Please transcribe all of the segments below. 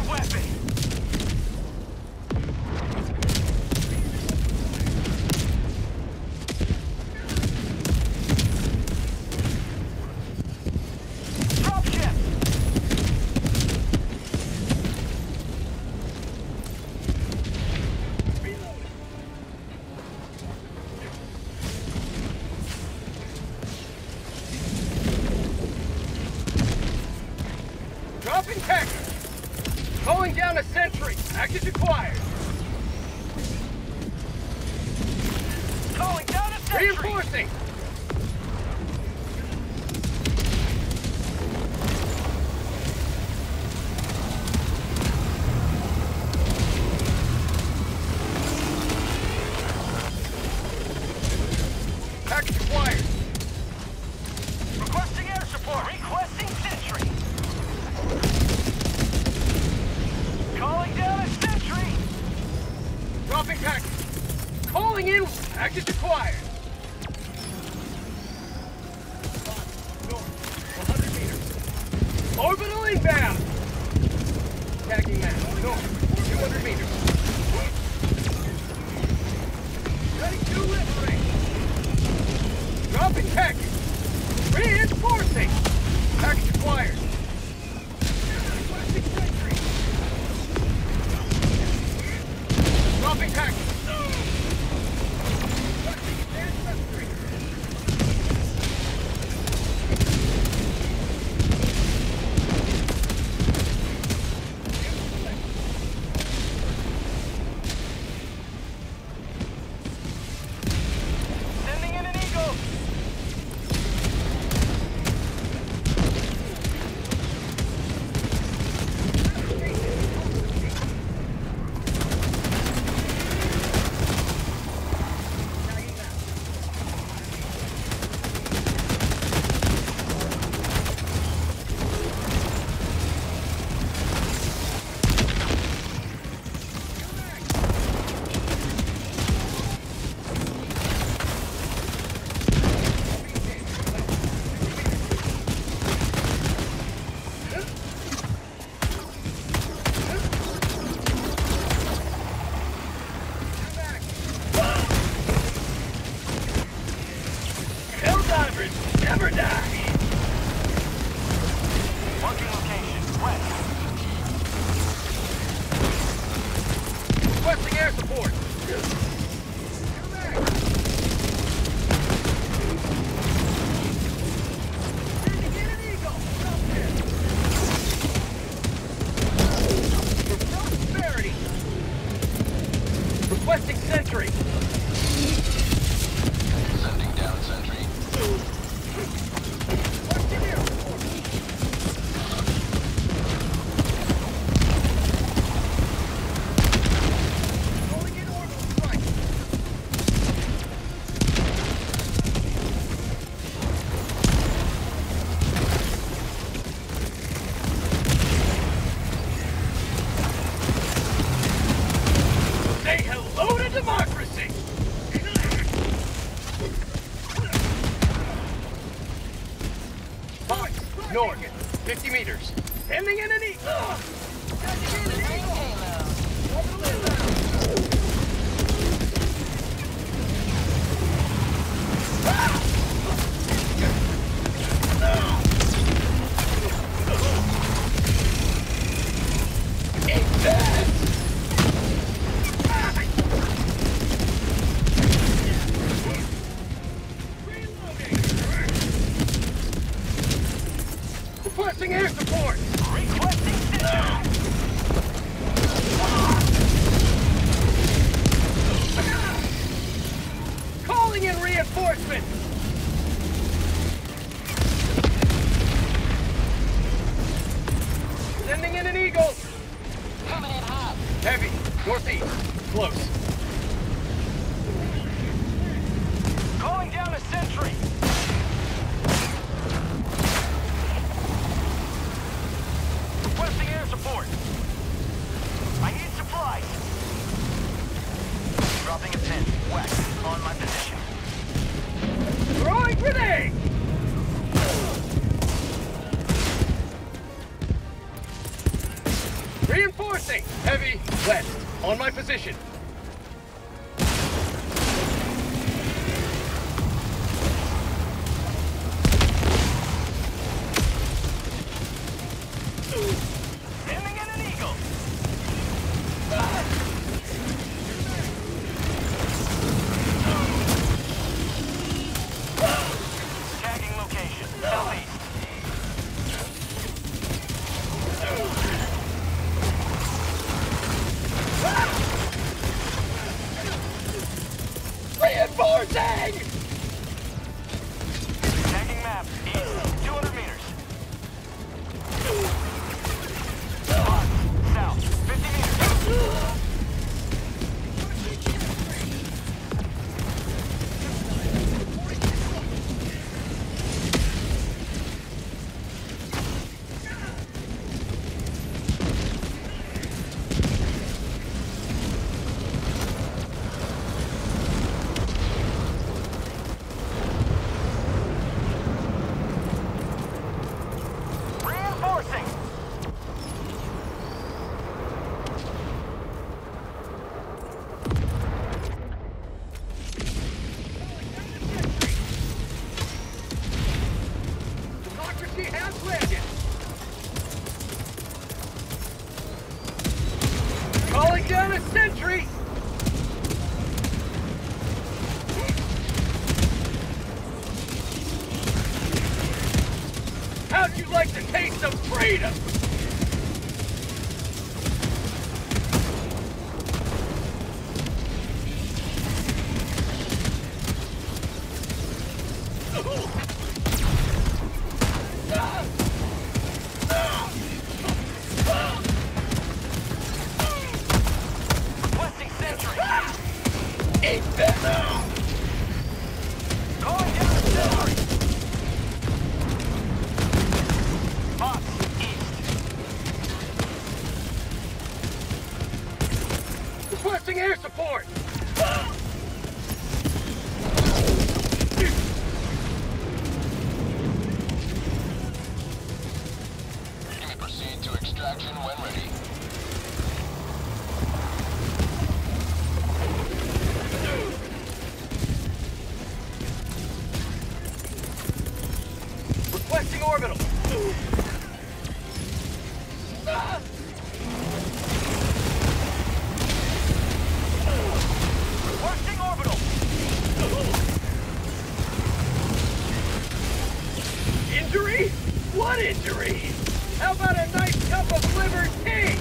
weapon! Dropship! Dropping package. Calling down a sentry. Package acquired. Calling down a sentry! Reinforcing. Package acquired. Requesting air support! Requesting sentry! Calling down a sentry! Dropping package. Calling in. Package acquired. North, 100 meters. Orbital inbound. Tagging map. North, 200 meters. Ready to liberate. Dropping package. Reinforcing. Package acquired. Requesting sentry. Dropping package. Requesting advanced sentry. Sending in an eagle! Helldivers never die. Marking location, west. Requesting air support. Sending in an eagle. For prosperity. Requesting sentry. Sending down sentry. Requesting air support. Calling in orbital strike. Say hello to democracy! Fox, north, 50 meters. Sending in an eagle! Sending in an eagle! Orbital inbound. Ah! Eat that! Requesting air support! Requesting sentry! Calling in reinforcements! Sending in an eagle! Coming in hot. Heavy, northeast, close. Calling down a sentry! Requesting air support! I need supplies! Dropping a pin, west, on my position. Throwing grenade! Reinforcing! Heavy, west. On my position. Sending in an eagle. Tagging location. Southeast. Reinforcing! Tagging map. East. 200 meters. South. 50 meters. Reinforcing. Democracy has landed. Calling down a sentry. How'd you like the taste of freedom? Requesting sentry. Eat them! Calling down a sentry. Box. East. Requesting air support! You may proceed to extraction when ready. Requesting orbital! Requesting orbital. Injury? What injury? How about a nice cup of liver tea?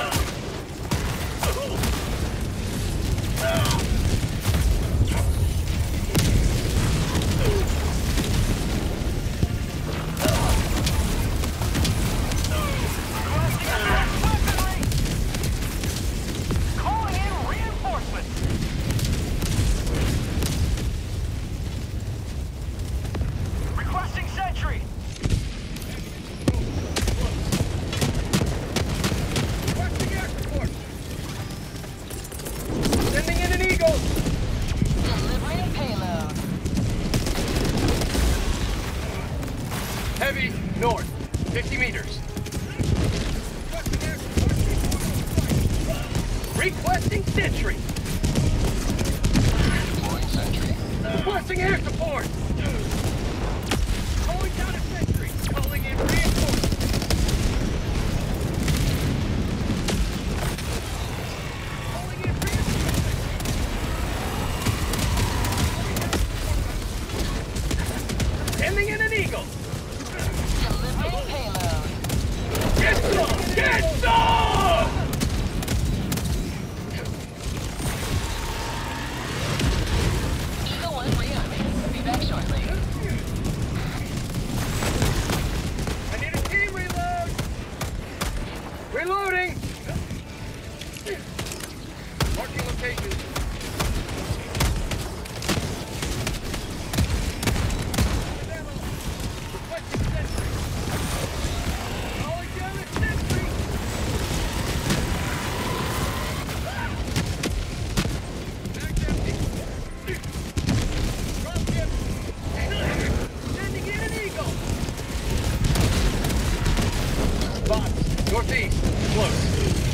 Requesting attack weaponry. Calling in reinforcements. Requesting sentry. Requesting air support! Sending in an eagle! Delivering payload. Heavy, north, 50 meters. Requesting sentry! Deploying sentry. Requesting air support! Calling down a sentry! Calling in reinforcements! Calling in reinforcements! Sending in an eagle! Delivering payload. Get some! Get some! Eagle 1 rearming. Be back shortly. I need a team reload! Reloading! Marking location. Requesting sentry. Calling down a sentry! Back empty. Drop ship. Sending in an eagle. Box, northeast, close.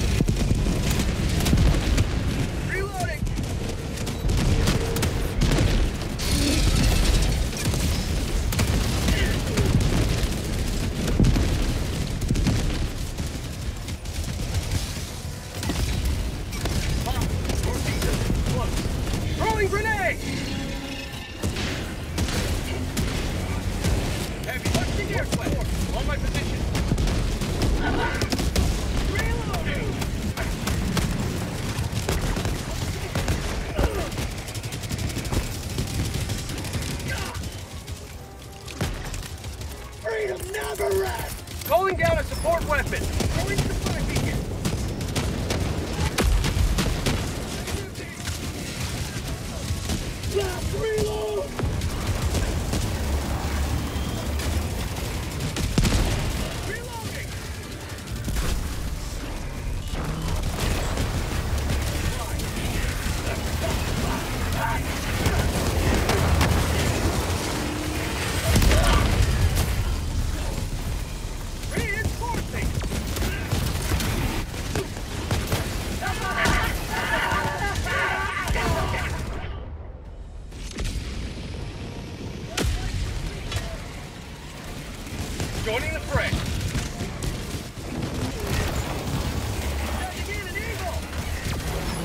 a support weapon. Going to the fire beacon. Last reload. Reloading. Reinforcing. Joining the fray. Taking in an eagle.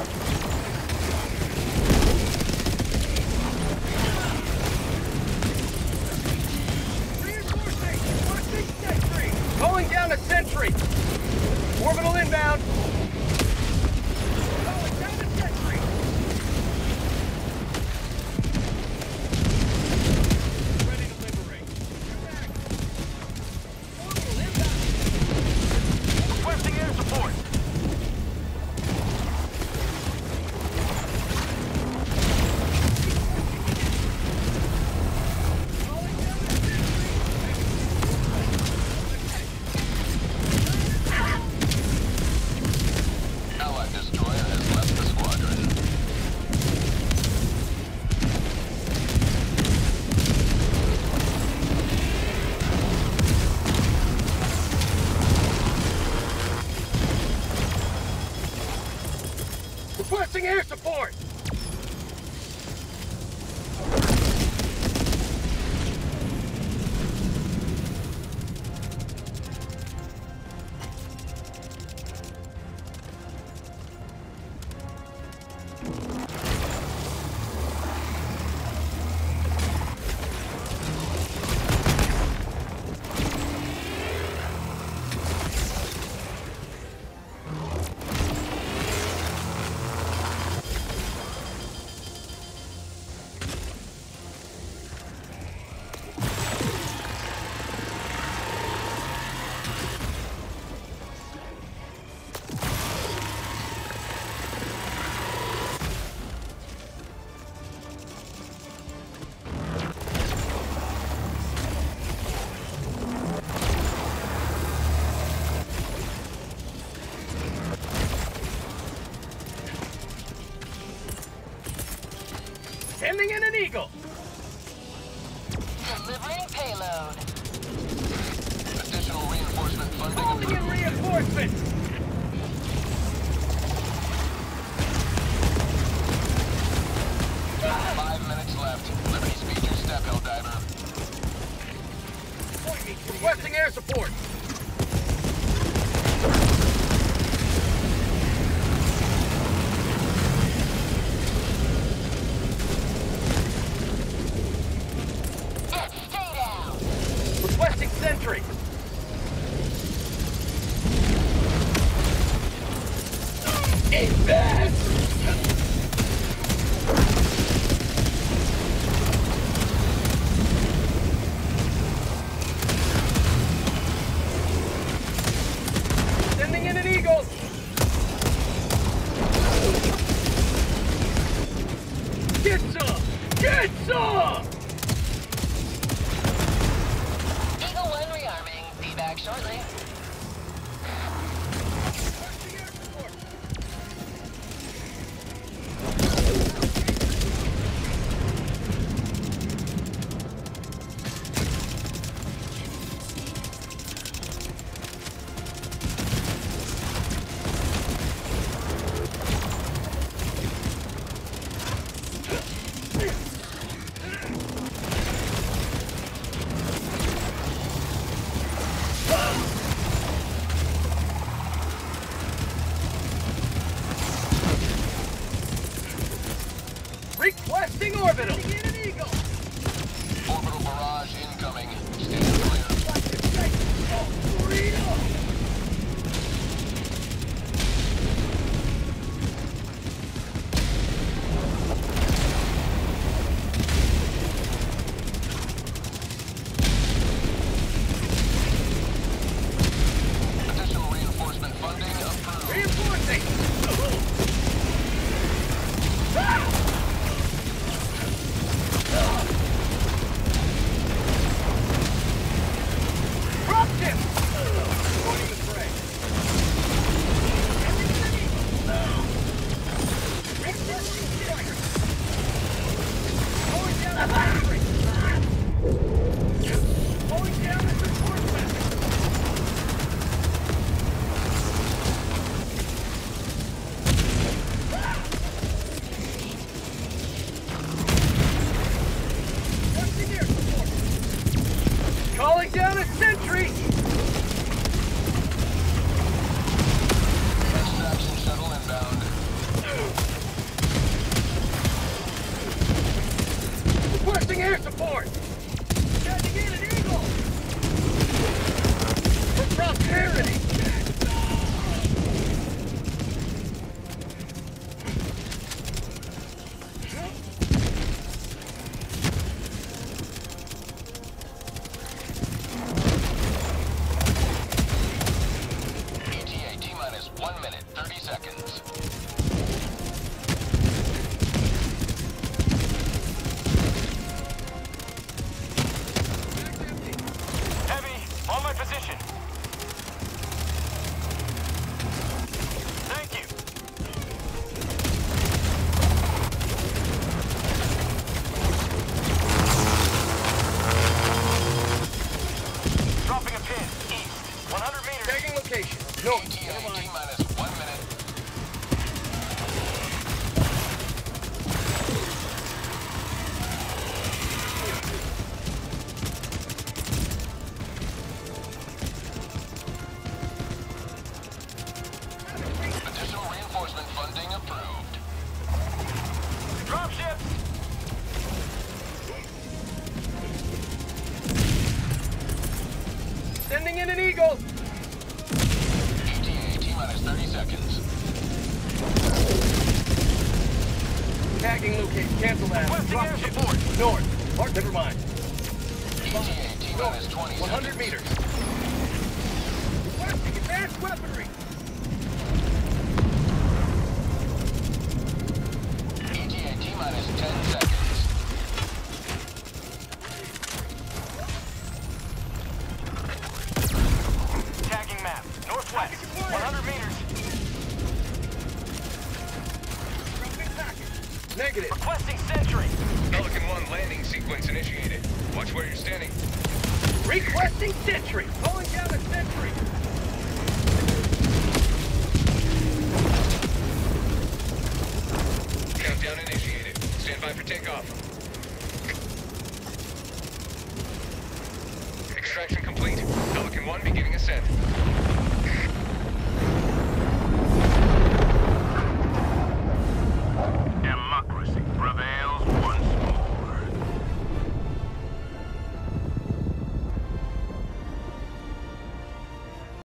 Reinforcing. Watching sentry. Calling down a sentry. Orbital inbound. Calling down a sentry. Ready to liberate. Direct. Orbital inbound. Requesting air support. Calling down a sentry. Allied destroyer has left the squadron. Requesting air support. Sending in an eagle. Delivering payload. Additional reinforcement funding Calling in approved. reinforcements. 5 minutes left. Liberty speed your step, Helldiver. Point me to requesting air support. Stay down. Requesting sentry. Sending in an eagle. Get some! Get some! Eagle 1 rearming. Be back shortly. Requesting air support. location. North. ETA Never mind. T-minus 1 minute. Additional reinforcement funding approved. Dropship! Sending in an Eagle. ETA T-minus 30 seconds. Tagging location. Cancel that. Requesting air Dropship. support. North. Mark. Never mind. ETA T-minus 20 100 seconds. meters. Requesting advanced weaponry. ETA T-minus 10 seconds. Tagging map. Northwest. 100 meters. Negative. Requesting sentry. Pelican 1 landing sequence initiated. Watch where you're standing. Requesting sentry. Hold